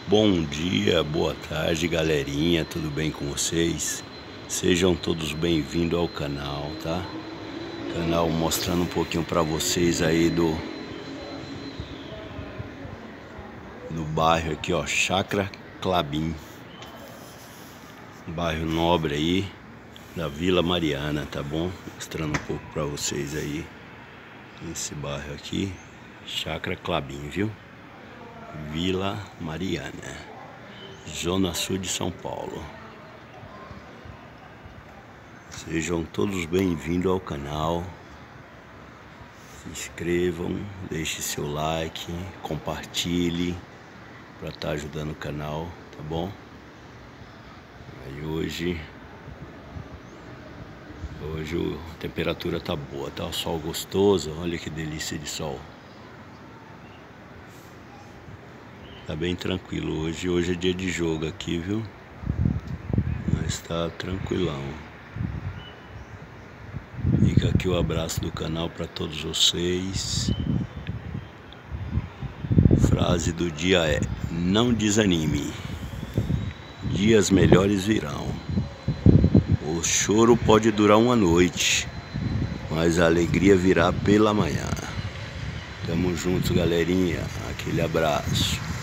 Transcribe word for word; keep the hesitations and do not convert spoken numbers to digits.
Bom dia, boa tarde, galerinha, tudo bem com vocês? Sejam todos bem-vindos ao canal, tá? Canal mostrando um pouquinho para vocês aí do do bairro aqui, ó, Chácara Clabim, bairro nobre aí da Vila Mariana, tá bom? Mostrando um pouco para vocês aí esse bairro aqui, Chácara Clabim, viu? Vila Mariana, Zona Sul de São Paulo. Sejam todos bem-vindos ao canal. Se inscrevam, deixe seu like, compartilhe para estar ajudando o canal, tá bom? Aí hoje Hoje a temperatura tá boa, tá o sol gostoso, olha que delícia de sol. Tá bem tranquilo hoje, hoje é dia de jogo aqui, viu? Mas tá tranquilão. Fica aqui o abraço do canal para todos vocês. Frase do dia é: não desanime, dias melhores virão. O choro pode durar uma noite, mas a alegria virá pela manhã. Tamo juntos, galerinha. Aquele abraço.